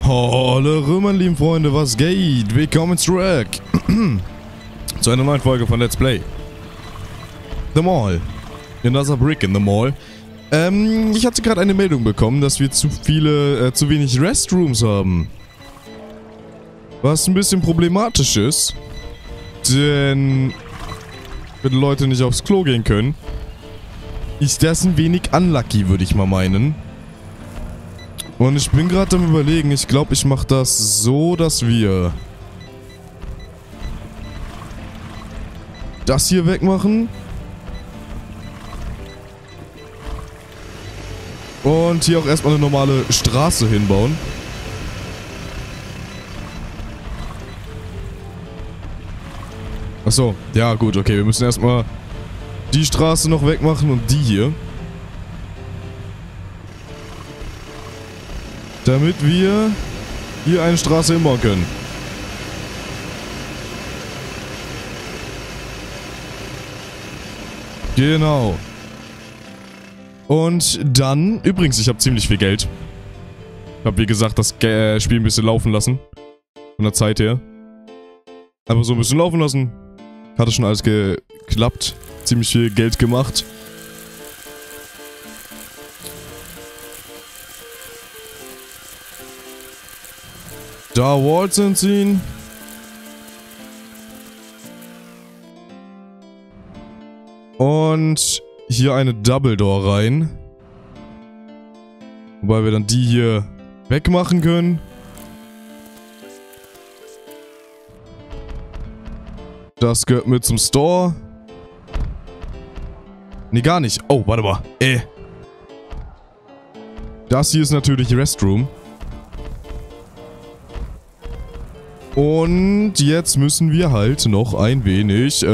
Hallo meine lieben Freunde, was geht? Willkommen zurück zu einer neuen Folge von Let's Play The Mall. Another Brick in the Mall. Ich hatte gerade eine Meldung bekommen, dass wir zu wenig Restrooms haben. Was ein bisschen problematisch ist. Denn wenn Leute nicht aufs Klo gehen können, ist das ein wenig unlucky, würde ich mal meinen. Und ich bin gerade am Überlegen, ich glaube, ich mache das so, dass wir das hier wegmachen. Und hier auch erstmal eine normale Straße hinbauen. Achso, ja gut, okay, wir müssen erstmal die Straße noch wegmachen und die hier. Damit wir hier eine Straße hinbauen können. Genau. Und dann, übrigens, ich habe ziemlich viel Geld. Ich habe, wie gesagt, das Spiel ein bisschen laufen lassen. Von der Zeit her. Einfach so ein bisschen laufen lassen. Hatte schon alles geklappt. Ziemlich viel Geld gemacht. Da Walls hinziehen. Und hier eine Double Door rein. Wobei wir dann die hier wegmachen können. Das gehört mit zum Store. Nee, gar nicht. Oh, warte mal. Das hier ist natürlich Restroom. Und jetzt müssen wir halt noch ein wenig,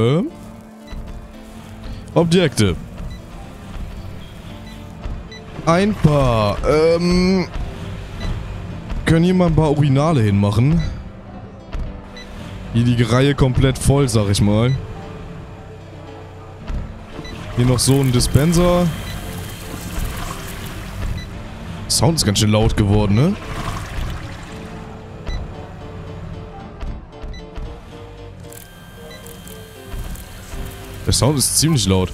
Objekte. Ein paar, können hier mal ein paar Urinale hinmachen. Hier die Reihe komplett voll, sag ich mal. Hier noch so ein Dispenser. Sound ist ganz schön laut geworden, ne? Der Sound ist ziemlich laut.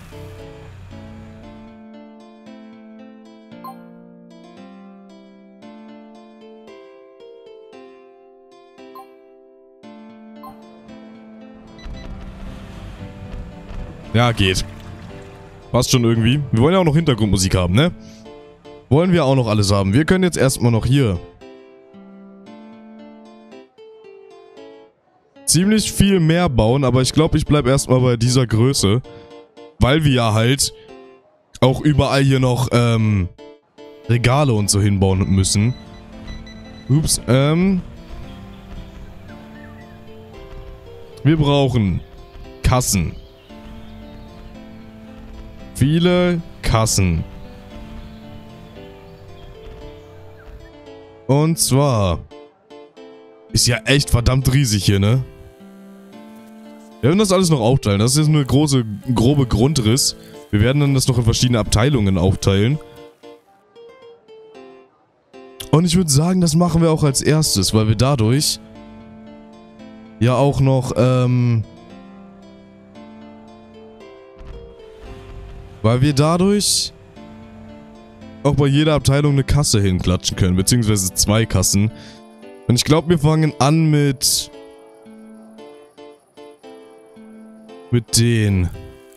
Ja, geht. Passt schon irgendwie. Wir wollen ja auch noch Hintergrundmusik haben, ne? Wollen wir auch noch alles haben. Wir können jetzt erstmal noch hier ziemlich viel mehr bauen, aber ich glaube, ich bleibe erstmal bei dieser Größe. Weil wir ja halt auch überall hier noch Regale und so hinbauen müssen. Ups, wir brauchen Kassen. Viele Kassen. Und zwar ist ja echt verdammt riesig hier, ne? Wir werden das alles noch aufteilen. Das ist jetzt eine grobe Grundriss. Wir werden dann das noch in verschiedene Abteilungen aufteilen. Und ich würde sagen, das machen wir auch als erstes, weil wir dadurch ja auch noch, weil wir dadurch auch bei jeder Abteilung eine Kasse hinklatschen können, beziehungsweise 2 Kassen. Und ich glaube, wir fangen an mit den.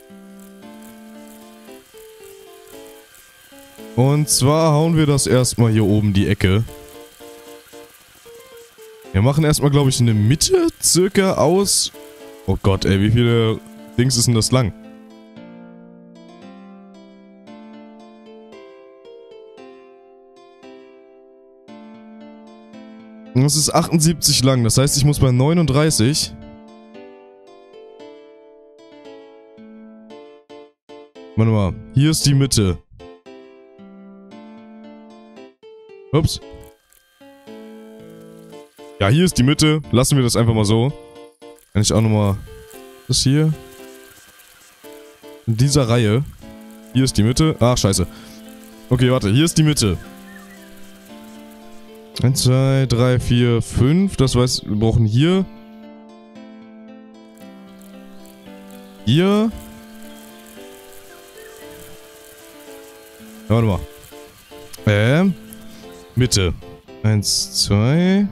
Und zwar hauen wir das erstmal hier oben die Ecke. Wir machen erstmal, glaube ich, eine Mitte circa aus. Oh Gott, ey, wie viele Dings ist denn das lang? Das ist 78 lang, das heißt, ich muss bei 39. Warte mal, hier ist die Mitte. Ups. Ja, hier ist die Mitte. Lassen wir das einfach mal so. Kann ich auch nochmal das hier. In dieser Reihe. Hier ist die Mitte. Ach, scheiße. Okay, warte. Hier ist die Mitte. 1, 2, 3, 4, 5. Das heißt, wir brauchen hier. Hier. Ja, warte mal. Mitte. 1, 2,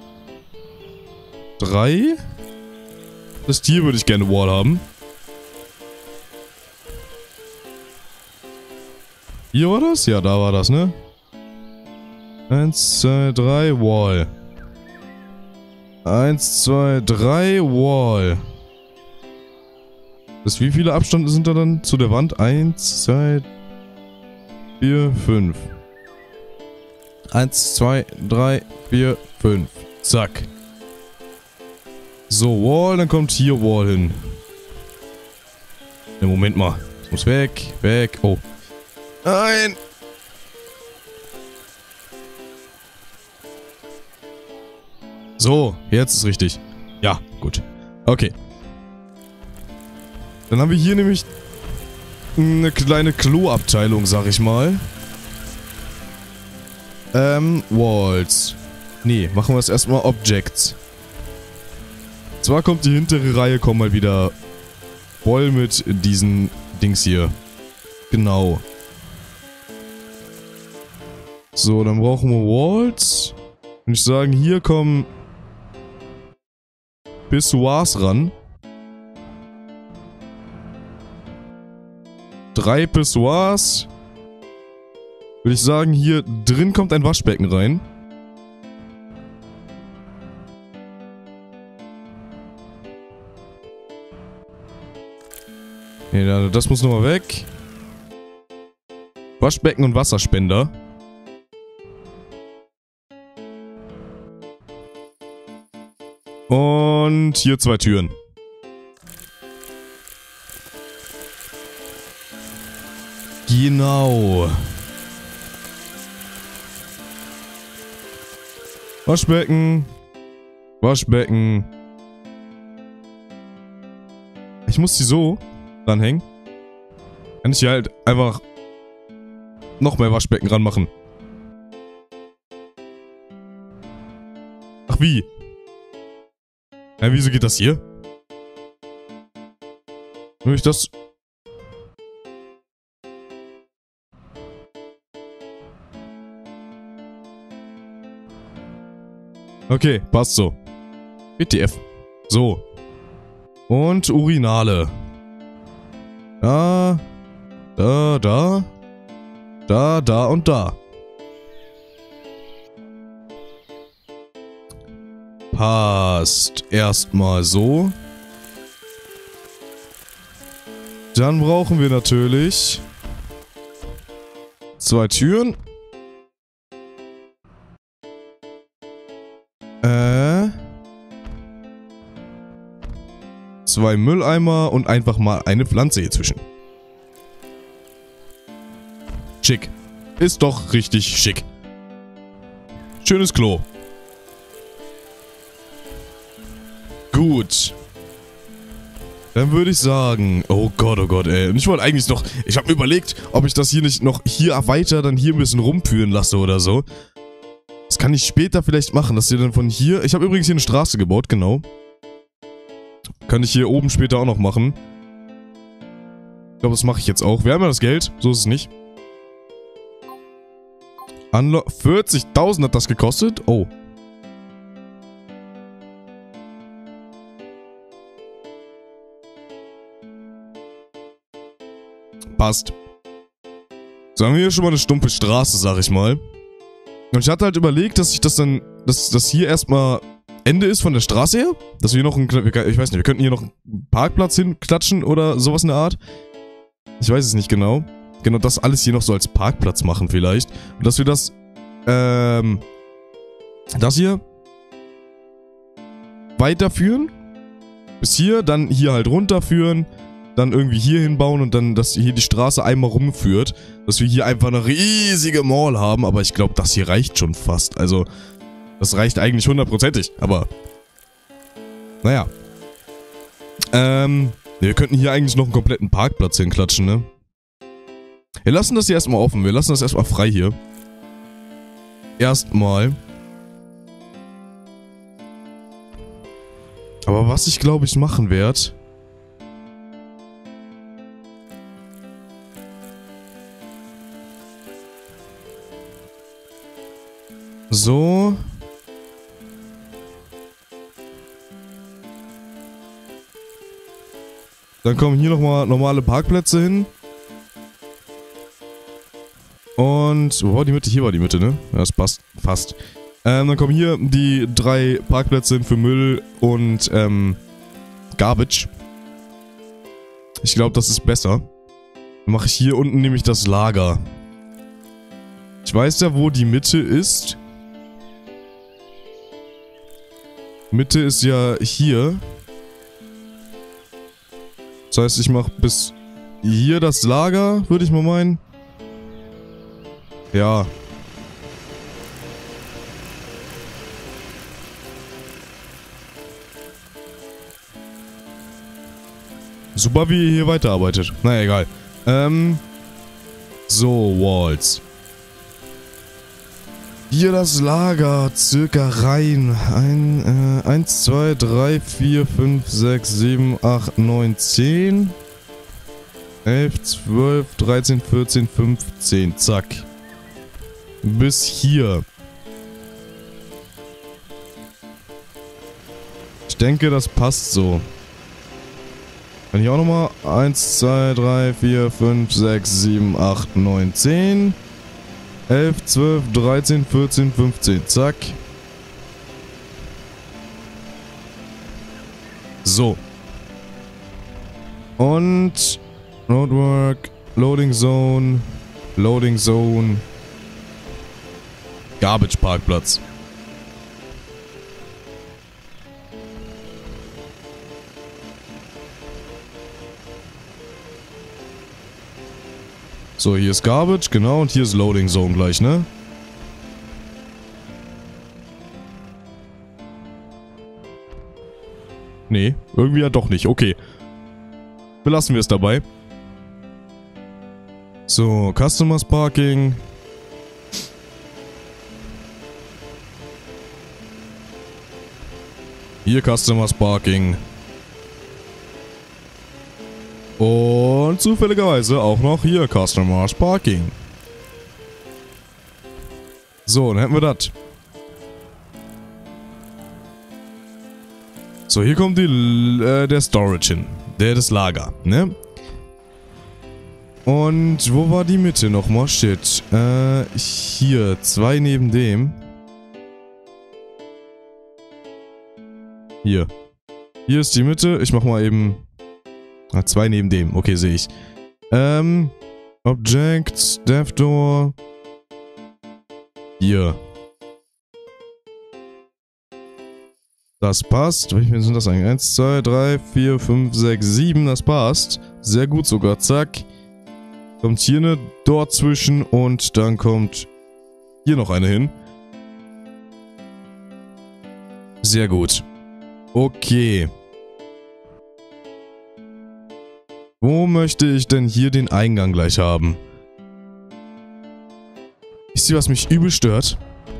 3. Das Tier würde ich gerne Wall haben. Hier war das? Ja, da war das, ne? 1, 2, 3, Wall. 1, 2, 3, Wall. Wie viele Abstände sind da dann zu der Wand? 1, 2, 4, 5. 1, 2, 3, 4, 5. Zack. So, Wall, dann kommt hier Wall hin. Ne, Moment mal. Das muss weg, weg. Oh. Nein! So, jetzt ist richtig. Ja, gut. Okay. Dann haben wir hier nämlich eine kleine Kloabteilung, sag ich mal. Walls. Nee, machen wir es erstmal Objects. Zwar kommt die hintere Reihe, kommt mal wieder voll mit diesen Dings hier. Genau. So, dann brauchen wir Walls. Und ich sagen, hier kommen Pissoirs ran. 3 Pissoirs. Würde ich sagen, hier drin kommt ein Waschbecken rein. Nee, das muss nochmal weg. Waschbecken und Wasserspender. Und hier 2 Türen. Genau. Waschbecken. Waschbecken. Ich muss die so dranhängen. Kann ich hier halt einfach noch mehr Waschbecken ranmachen. Ach wie? Ja, wieso geht das hier? Will ich das... Okay, passt so. WTF. So. Und Urinale. Da. Da, da. Da, da und da. Passt. Erstmal so. Dann brauchen wir natürlich 2 Türen. 2 Mülleimer und einfach mal eine Pflanze hier zwischen. Schick. Ist doch richtig schick. Schönes Klo. Gut. Dann würde ich sagen... Oh Gott, ey. Und ich wollte eigentlich noch... Ich habe mir überlegt, ob ich das hier nicht noch hier weiter dann hier ein bisschen rumführen lasse oder so. Das kann ich später vielleicht machen, dass ihr dann von hier... Ich habe übrigens hier eine Straße gebaut, genau. Kann ich hier oben später auch noch machen. Ich glaube, das mache ich jetzt auch. Wir haben ja das Geld, so ist es nicht. 40.000 hat das gekostet? Oh. Passt. So, haben wir hier schon mal eine stumpfe Straße, sag ich mal. Und ich hatte halt überlegt, dass ich das dann... Dass das hier erstmal Ende ist von der Straße her. Dass wir hier noch einen... Ich weiß nicht, wir könnten hier noch einen Parkplatz hinklatschen oder sowas in der Art. Ich weiß es nicht genau. Genau, das alles hier noch so als Parkplatz machen vielleicht. Und dass wir das... Das hier... weiterführen. Bis hier, dann hier halt runterführen. Dann irgendwie hier hinbauen und dann, dass hier die Straße einmal rumführt. Dass wir hier einfach eine riesige Mall haben. Aber ich glaube, das hier reicht schon fast. Also, das reicht eigentlich 100%ig. Aber, naja. Wir könnten hier eigentlich noch einen kompletten Parkplatz hinklatschen, ne? Wir lassen das hier erstmal offen. Wir lassen das erstmal frei hier. Erstmal. Aber was ich glaube ich machen werde... So. Dann kommen hier nochmal normale Parkplätze hin. Und... Wo war die Mitte? Hier war die Mitte, ne? Ja, das passt fast. Dann kommen hier die 3 Parkplätze hin für Müll und Garbage. Ich glaube, das ist besser. Dann mache ich hier unten nämlich das Lager. Ich weiß ja, wo die Mitte ist. Mitte ist ja hier. Das heißt, ich mache bis hier das Lager, würde ich mal meinen. Ja. Super, wie ihr hier weiterarbeitet. Naja, egal. So, Walls. Hier das Lager, circa rein. 1, 2, 3, 4, 5, 6, 7, 8, 9, 10. 11, 12, 13, 14, 15. Zack. Bis hier. Ich denke, das passt so. Dann hier auch nochmal 1, 2, 3, 4, 5, 6, 7, 8, 9, 10. 11, 12, 13, 14, 15. Zack. So. Und Roadwork, Loading Zone, Loading Zone, Garbage Parkplatz. So, hier ist Garbage, genau, und hier ist Loading Zone gleich, ne? Nee, irgendwie ja doch nicht, okay. Belassen wir es dabei. So, Customers Parking. Hier Customers Parking. Und zufälligerweise auch noch hier Customers Parking. So, dann hätten wir das. So, hier kommt der Storage hin. Das Lager, ne? Und wo war die Mitte nochmal? Shit. Hier. 2 neben dem. Hier. Hier ist die Mitte. Ich mach mal eben... 2 neben dem. Okay, sehe ich. Objects, Dev Door. Hier. Das passt. Wie viele sind das eigentlich? 1, 2, 3, 4, 5, 6, 7. Das passt. Sehr gut sogar. Zack. Kommt hier eine Door zwischen und dann kommt hier noch eine hin. Sehr gut. Okay. Wo möchte ich denn hier den Eingang gleich haben? Wisst ihr, was mich übel stört?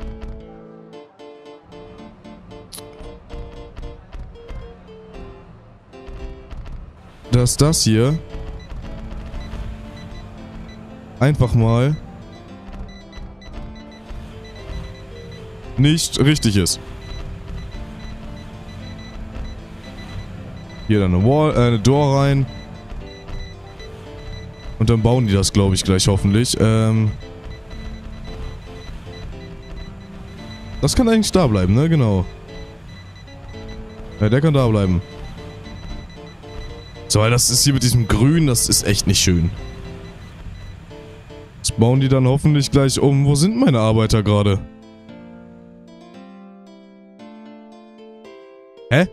Dass das hier einfach mal nicht richtig ist. Hier dann eine Door rein. Und dann bauen die das, glaube ich, gleich hoffentlich. Das kann eigentlich da bleiben, ne? Genau. Ja, der kann da bleiben. So, weil das ist hier mit diesem Grün, das ist echt nicht schön. Das bauen die dann hoffentlich gleich um. Wo sind meine Arbeiter gerade? Hä?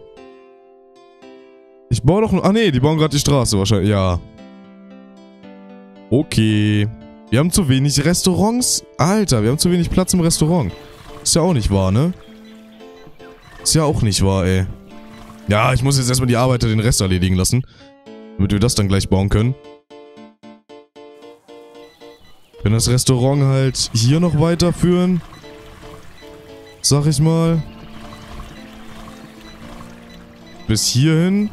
Ich baue doch... Ach nee, die bauen gerade die Straße wahrscheinlich. Ja. Okay. Wir haben zu wenig Restaurants. Alter, wir haben zu wenig Platz im Restaurant. Ist ja auch nicht wahr, ne? Ist ja auch nicht wahr, ey. Ja, ich muss jetzt erstmal die Arbeiter den Rest erledigen lassen. Damit wir das dann gleich bauen können. Wenn das Restaurant halt hier noch weiterführen. Sag ich mal. bis hierhin.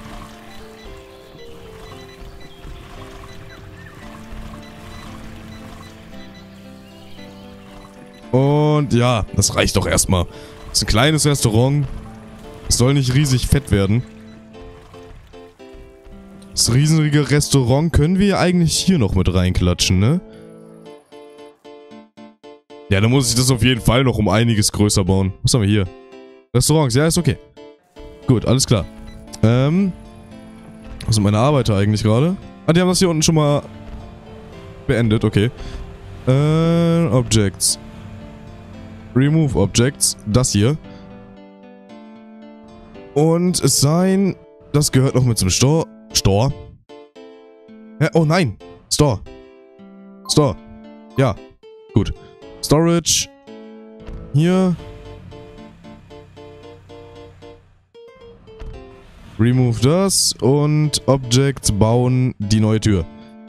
Und ja, das reicht doch erstmal. Das ist ein kleines Restaurant. Es soll nicht riesig fett werden. Das riesenige Restaurant können wir eigentlich hier noch mit reinklatschen, ne? Ja, dann muss ich das auf jeden Fall noch um einiges größer bauen. Was haben wir hier? Restaurants, ja, ist okay. Gut, alles klar. Was sind meine Arbeiter eigentlich gerade? Ah, die haben das hier unten schon mal beendet, okay. Objects. Remove Objects. Das hier. Und es sein... Das gehört noch mit zum Store. Store? Hä? Oh nein! Store. Store. Ja. Gut. Storage. Hier. Remove das. Und Objects bauen die neue Tür.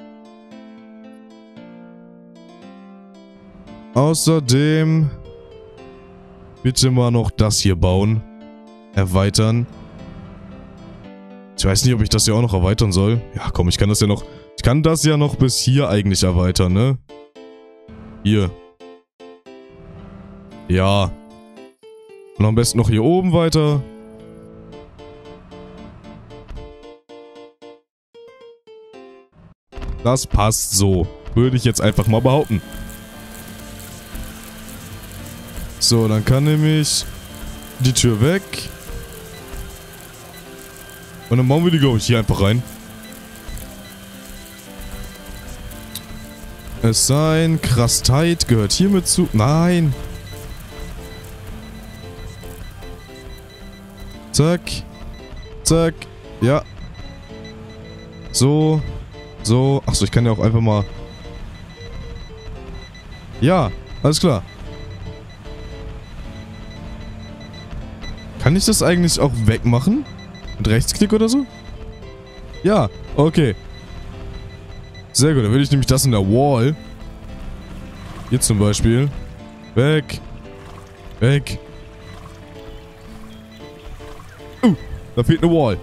Außerdem... Bitte mal noch das hier bauen. Erweitern. Ich weiß nicht, ob ich das hier auch noch erweitern soll. Ja, komm, ich kann das ja noch... Ich kann das ja noch bis hier eigentlich erweitern, ne? Hier. Ja. Und am besten noch hier oben weiter. Das passt so. Würde ich jetzt einfach mal behaupten. So, dann kann nämlich die Tür weg. Und dann bauen wir die, glaube ich, hier einfach rein. Es sein, Krastheit gehört hier mit zu. Nein. Zack. Zack. Ja. So. So. Achso, ich kann ja auch einfach mal... Ja, alles klar. Kann ich das eigentlich auch wegmachen? Mit Rechtsklick oder so? Ja, okay. Sehr gut, dann würde ich nämlich das in der Wall. Hier zum Beispiel. Weg. Weg. Da fehlt eine Wall.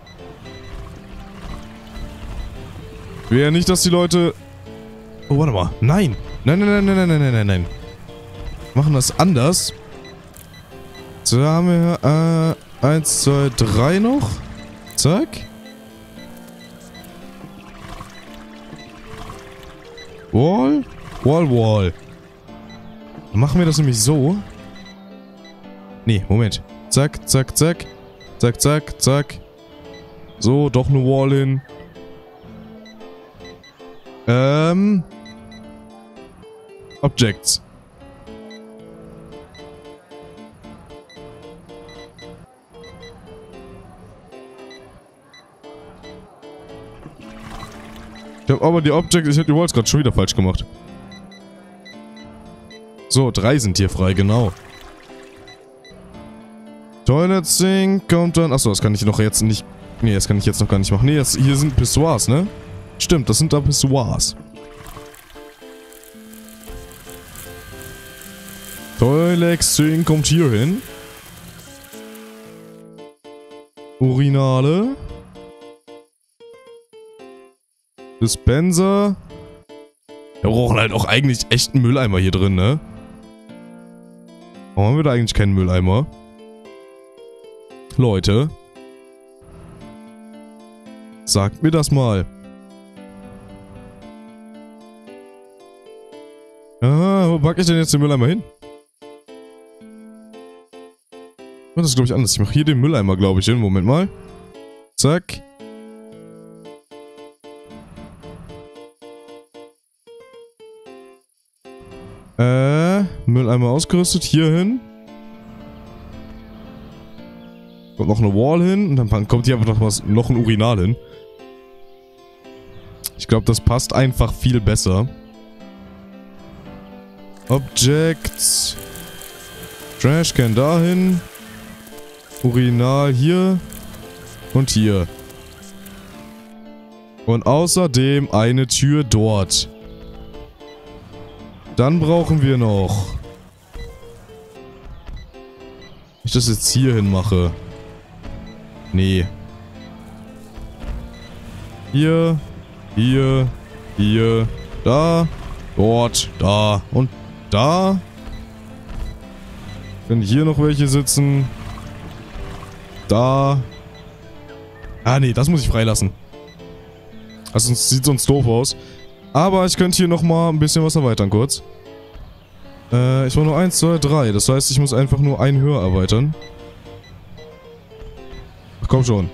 Ich will ja nicht, dass die Leute... Oh, warte mal. Nein. Nein, nein, nein, nein, nein, nein, nein, nein. Machen das anders. So, haben wir 1, 2, 3 noch. Zack. Wall. Wall, Wall. Dann machen wir das nämlich so. Nee, Moment. Zack, zack, zack. Zack, zack, zack. So, doch eine Wall hin. Objects. Ich habe aber die Objects, ich habe die Walls gerade schon wieder falsch gemacht. So, 3 sind hier frei, genau. Toilet Sink kommt dann... Achso, das kann ich noch jetzt nicht... Nee, das kann ich jetzt noch gar nicht machen. Nee, das, hier sind Pissoirs, ne? Stimmt, das sind da Pissoirs. Toilet Sink kommt hier hin. Urinale. Dispenser. Wir brauchen halt auch eigentlich echt einen Mülleimer hier drin, ne? Warum haben wir da eigentlich keinen Mülleimer? Leute. Sagt mir das mal. Ah, wo packe ich denn jetzt den Mülleimer hin? Das ist, glaube ich, anders. Ich mache hier den Mülleimer, glaube ich, hin. Moment mal. Zack. Mülleimer ausgerüstet. Hier hin. Kommt noch eine Wall hin. Und dann kommt hier einfach noch ein Urinal hin. Ich glaube, das passt einfach viel besser. Objects. Trashcan dahin. Urinal hier. Und hier. Und außerdem eine Tür dort. Dann brauchen wir noch... Ich das jetzt hier hin mache. Nee. Hier. Hier. Hier. Da. Dort. Da. Und da. Können hier noch welche sitzen. Da. Ah, nee, das muss ich freilassen. Also sieht sonst doof aus. Aber ich könnte hier nochmal ein bisschen was erweitern kurz. Ich war nur 1, 2, 3. Das heißt, ich muss einfach nur ein höher erweitern. Ach, komm schon.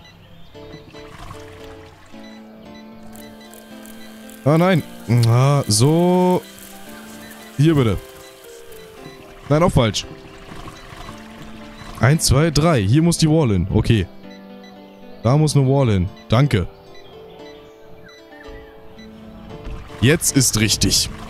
Ah, nein. Ah, so. Hier bitte. Nein, auch falsch. 1, 2, 3. Hier muss die Wall hin. Okay. Da muss eine Wall hin. Danke. Jetzt ist richtig.